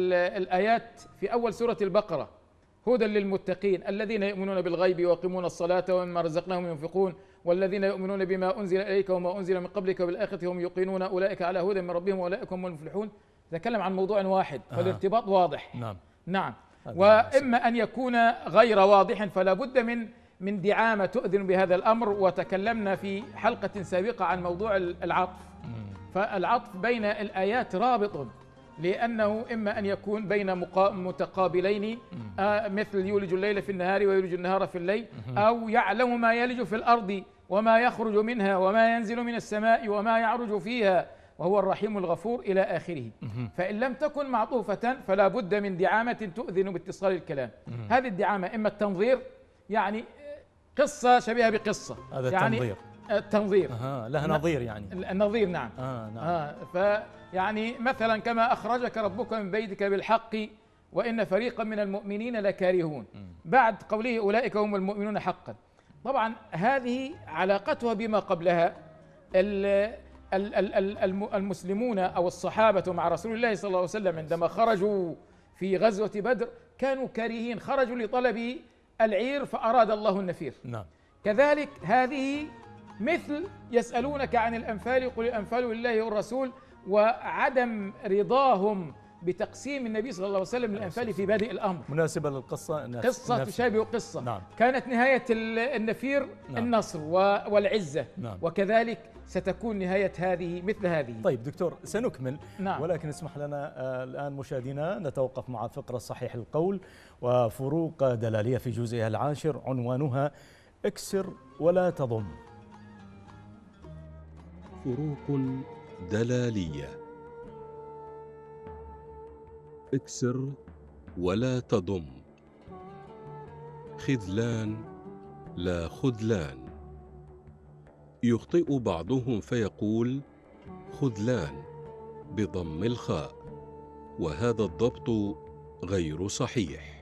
الآيات في أول سورة البقرة: هدى للمتقين الذين يؤمنون بالغيب ويقيمون الصلاة ومما رزقناهم ينفقون والذين يؤمنون بما أنزل إليك وما أنزل من قبلك وبالآخرة هم يوقنون أولئك على هدى من ربهم وأولئك هم المفلحون. تكلم عن موضوع واحد، فالارتباط واضح. نعم. وإما أن يكون غير واضح، فلا بد من دعامة تؤذن بهذا الأمر، وتكلمنا في حلقة سابقة عن موضوع العطف. فالعطف بين الآيات رابط، لأنه إما أن يكون بين متقابلين، مثل يولج الليل في النهار ويولج النهار في الليل، أو يعلم ما يلج في الأرض وما يخرج منها وما ينزل من السماء وما يعرج فيها وهو الرحيم الغفور إلى آخره. فإن لم تكن معطوفة فلا بد من دعامة تؤذن باتصال الكلام. هذه الدعامة إما التنظير، يعني قصة شبيهة بقصة، هذا يعني التنظير لها نظير، يعني النظير. نعم. نعم. فيعني مثلا كما أخرجك ربك من بيتك بالحق وإن فريقا من المؤمنين لكارهون، بعد قوله أولئك هم المؤمنون حقا. طبعا هذه علاقتها بما قبلها. المسلمون أو الصحابة مع رسول الله صلى الله عليه وسلم عندما خرجوا في غزوة بدر كانوا كارهين، خرجوا لطلب العير فأراد الله النفير. نعم. كذلك هذه مثل يسألونك عن الأنفال قل الأنفال لله والرسول، وعدم رضاهم بتقسيم النبي صلى الله عليه وسلم للأنفال في بادئ الأمر مناسبة للقصة، قصة تشابه قصة. نعم. كانت نهاية النفير النصر والعزة. نعم. وكذلك ستكون نهاية هذه مثل هذه. طيب دكتور، سنكمل. نعم. ولكن اسمح لنا الآن مشاهدينا نتوقف مع فقرة صحيح القول وفروق دلالية في جزئها العاشر، عنوانها اكسر ولا تضم. فروق دلالية. اكسر ولا تضم، خذلان لا خذلان. يخطئ بعضهم فيقول خذلان بضم الخاء، وهذا الضبط غير صحيح.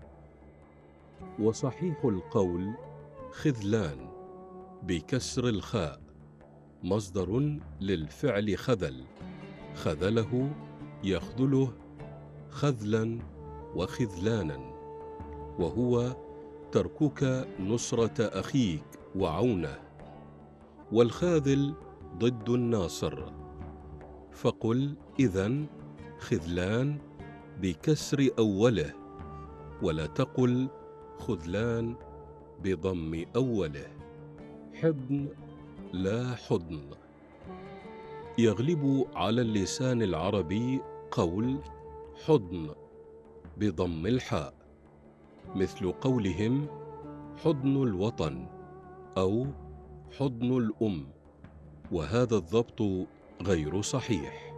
وصحيح القول خذلان بكسر الخاء، مصدر للفعل خذل، خذله يخذله خذلا وخذلانا، وهو تركك نصرة أخيك وعونه، والخاذل ضد الناصر. فقل إذن خذلان بكسر أوله، ولا تقل خذلان بضم أوله. حضن لا حضن. يغلب على اللسان العربي قول حضن بضم الحاء، مثل قولهم حضن الوطن أو حضن الأم، وهذا الضبط غير صحيح.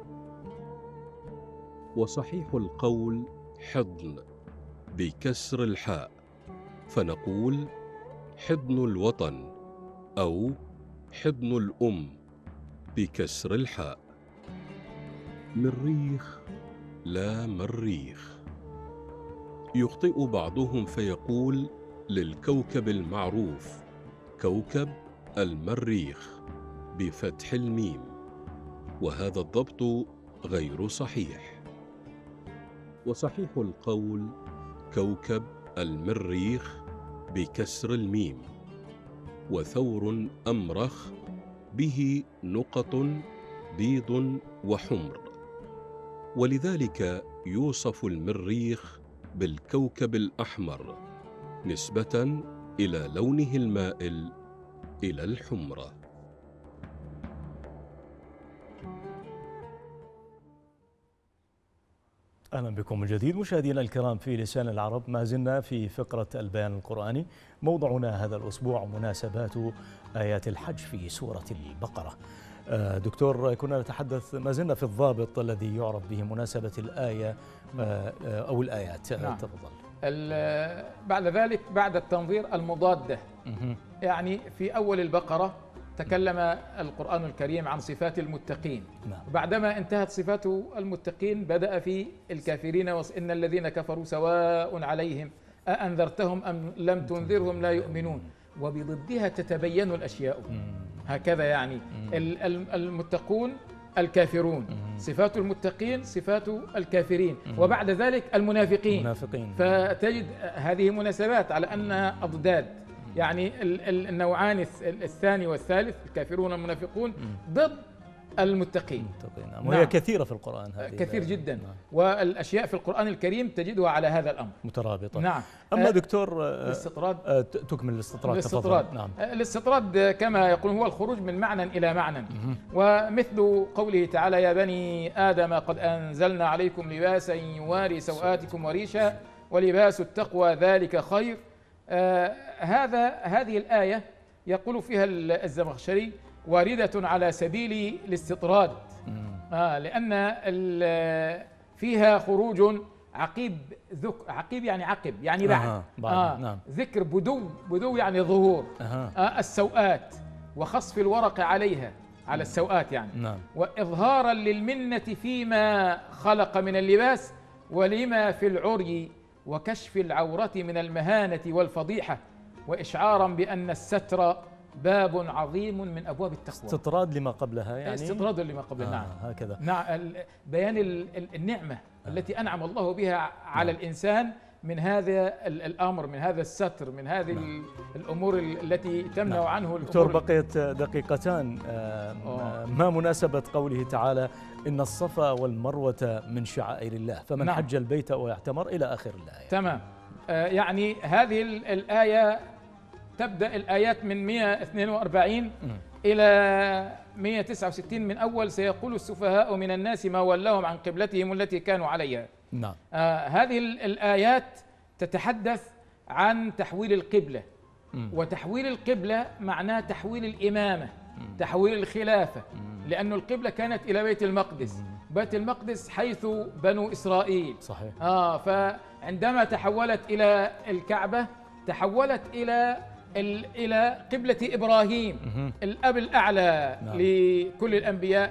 وصحيح القول حضن بكسر الحاء، فنقول حضن الوطن أو حضن الأم بكسر الحاء. مريخ لا مريخ. يخطئ بعضهم فيقول للكوكب المعروف كوكب المريخ بفتح الميم، وهذا الضبط غير صحيح. وصحيح القول كوكب المريخ بكسر الميم، وثور أمرخ به نقط بيض وحمر، ولذلك يوصف المريخ بالكوكب الأحمر نسبة إلى لونه المائل إلى الحمرة. أهلا بكم من جديد مشاهدينا الكرام في لسان العرب. ما زلنا في فقرة البيان القرآني. موضوعنا هذا الأسبوع مناسبات آيات الحج في سورة البقرة. دكتور، كنا نتحدث ما زلنا في الضابط الذي يعرف به مناسبة الآية أو الآيات. نعم. تفضل. بعد ذلك بعد التنظير المضادة، يعني في أول البقرة تكلم القرآن الكريم عن صفات المتقين. نعم. بعدما انتهت صفات المتقين بدأ في الكافرين إن الذين كفروا سواء عليهم أأنذرتهم أم لم تنذرهم لا يؤمنون، وبضدها تتبين الأشياء. هكذا يعني المتقون الكافرون، صفات المتقين صفات الكافرين، وبعد ذلك المنافقين. فتجد هذه مناسبات على أنها أضداد، يعني النوعان الثاني والثالث الكافرون والمنافقون ضد المتقين. وهي نعم. كثيرة في القرآن هذه، كثير جدا. نعم. والأشياء في القرآن الكريم تجدها على هذا الأمر مترابطة. نعم. أما دكتور الاستطراد، تكمل الاستطراد. نعم. الاستطراد كما يقولون هو الخروج من معنى إلى معنى، ومثل قوله تعالى يا بني آدم قد أنزلنا عليكم لباسا يواري سوآتكم وريشا ولباس التقوى ذلك خير. هذه الآية يقول فيها الزمخشري واردة على سبيل الاستطراد، لأن فيها خروج عقيب. عقيب يعني عقب يعني بعد. نعم. ذكر بدو يعني ظهور السوآت وخصف الورق عليها على السوآت يعني. نعم. وإظهارا للمنة فيما خلق من اللباس ولما في العري وكشف العورة من المهانة والفضيحة، وإشعارا بأن الستر باب عظيم من أبواب التقوى. استطراد لما قبلها يعني. استطراد لما قبلها. نعم. هكذا. نعم. بيان النعمة التي أنعم الله بها على الإنسان من هذا الأمر، من هذا الستر، من هذه الأمور التي تمنع عنه. دكتور، بقيت دقيقتان. ما مناسبة قوله تعالى إن الصفا والمروة من شعائر الله فمن حج البيت أو اعتمر إلى آخر الآية. تمام. يعني هذه الآية تبدأ الآيات من 142 إلى 169. من أول سيقول السفهاء من الناس ما ولهم عن قبلتهم التي كانوا عليها. نعم. هذه الآيات تتحدث عن تحويل القبلة، وتحويل القبلة معناه تحويل الإمامة، تحويل الخلافة، لأن القبلة كانت إلى بيت المقدس. بيت المقدس حيث بنو إسرائيل. صحيح. فعندما تحولت إلى الكعبة تحولت إلى قبلة إبراهيم الأب الأعلى. نعم. لكل الأنبياء.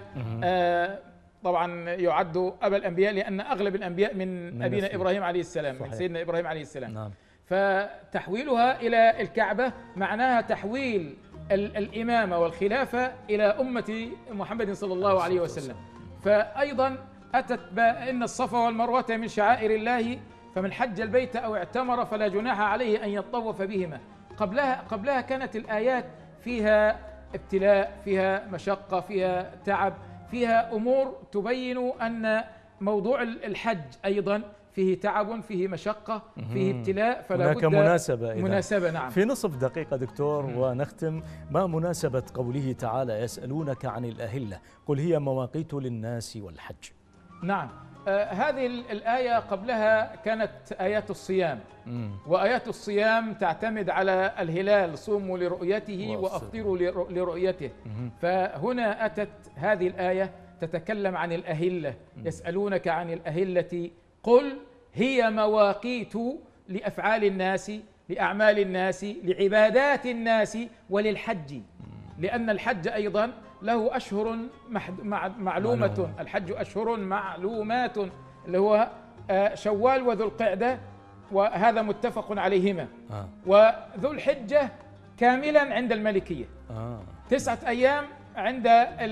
طبعا يعد أبا الأنبياء لأن أغلب الأنبياء من أبينا إبراهيم عليه السلام. صحيح. من سيدنا إبراهيم عليه السلام. نعم. فتحويلها إلى الكعبة معناها تحويل الإمامة والخلافة إلى أمة محمد صلى الله عليه وسلم. فأيضا أتت إن الصفا والمروة من شعائر الله فمن حج البيت أو اعتمر فلا جناح عليه أن يطوف بهما. قبلها كانت الآيات فيها ابتلاء، فيها مشقة، فيها تعب، فيها أمور تبين أن موضوع الحج أيضا فيه تعب، فيه مشقة، فيه ابتلاء، فلا بد مناسبة. نعم. في نصف دقيقة دكتور ونختم. ما مناسبة قوله تعالى يسألونك عن الأهلة قل هي مواقيت للناس والحج؟ نعم. هذه الآية قبلها كانت آيات الصيام، وآيات الصيام تعتمد على الهلال، صوموا لرؤيته وأفطروا لرؤيته. فهنا أتت هذه الآية تتكلم عن الأهلة. يسألونك عن الأهلة قل هي مواقيت لأفعال الناس، لأعمال الناس، لعبادات الناس، وللحج، لأن الحج أيضا له أشهر معلومة. الحج أشهر معلومات اللي هو شوال وذو القعدة، وهذا متفق عليهما. وذو الحجة كاملا عند المالكية 9 أيام عند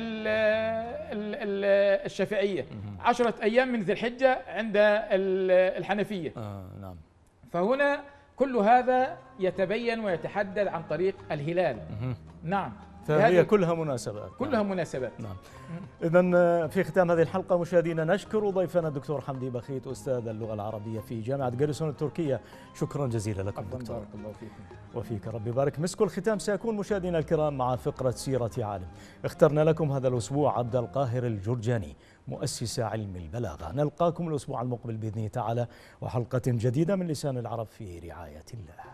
الشافعية، 10 أيام من ذي الحجة عند الحنفية. نعم. فهنا كل هذا يتبين ويتحدد عن طريق الهلال. نعم. فهي كلها مناسبات. كلها مناسبات. نعم. إذن في ختام هذه الحلقة مشاهدينا نشكر ضيفنا الدكتور حمدي بخيت أستاذ اللغة العربية في جامعة جيرسون التركية. شكرا جزيلا لكم دكتور. بارك الله فيكم. وفيك ربي يبارك. مسك الختام سيكون مشاهدينا الكرام مع فقرة سيرة عالم. اخترنا لكم هذا الأسبوع عبد القاهر الجرجاني مؤسس علم البلاغة. نلقاكم الأسبوع المقبل بإذنه تعالى وحلقة جديدة من لسان العرب في رعاية الله.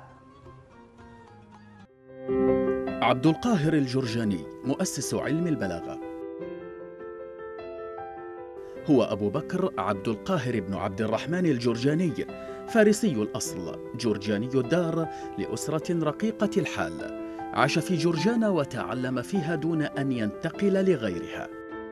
عبد القاهر الجرجاني مؤسس علم البلاغة هو أبو بكر عبد القاهر بن عبد الرحمن الجرجاني، فارسي الأصل، جرجاني الدار، لأسرة رقيقة الحال. عاش في جرجان وتعلم فيها دون أن ينتقل لغيرها.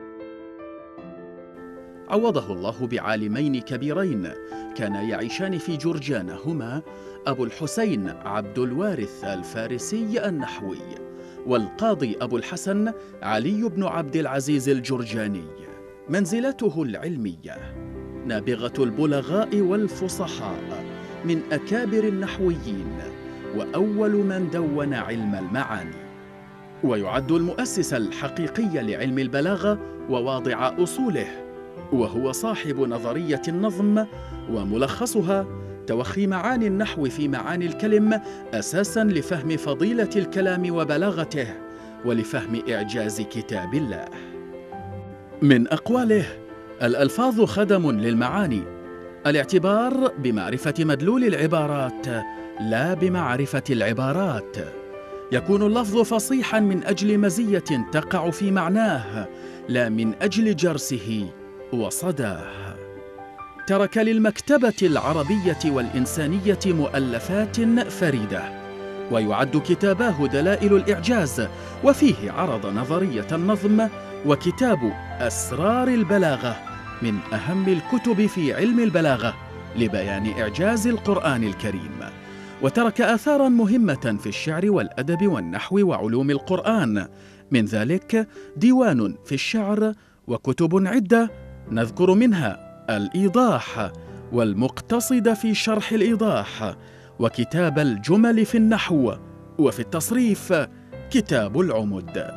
عوضه الله بعالمين كبيرين كانا يعيشان في جرجان، هما أبو الحسين عبد الوارث الفارسي النحوي، والقاضي أبو الحسن علي بن عبد العزيز الجرجاني. منزلته العلمية نابغة البلغاء والفصحاء، من أكابر النحويين، وأول من دون علم المعاني، ويعد المؤسس الحقيقي لعلم البلاغة وواضع أصوله، وهو صاحب نظرية النظم، وملخصها توخي معاني النحو في معاني الكلم أساساً لفهم فضيلة الكلام وبلاغته، ولفهم إعجاز كتاب الله. من أقواله: الألفاظ خدم للمعاني، الاعتبار بمعرفة مدلول العبارات لا بمعرفة العبارات. يكون اللفظ فصيحاً من أجل مزية تقع في معناه، لا من أجل جرسه وصداه. ترك للمكتبة العربية والإنسانية مؤلفات فريدة، ويعد كتاباه دلائل الإعجاز، وفيه عرض نظرية النظم، وكتاب أسرار البلاغة من أهم الكتب في علم البلاغة لبيان إعجاز القرآن الكريم. وترك آثاراً مهمة في الشعر والأدب والنحو وعلوم القرآن، من ذلك ديوان في الشعر، وكتب عدة نذكر منها الإيضاح، والمقتصد في شرح الإيضاح، وكتاب الجمل في النحو، وفي التصريف كتاب العمد.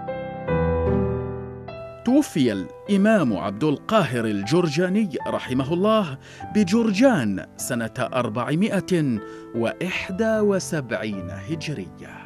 توفي الإمام عبد القاهر الجرجاني رحمه الله بجرجان سنة 471 هجرية.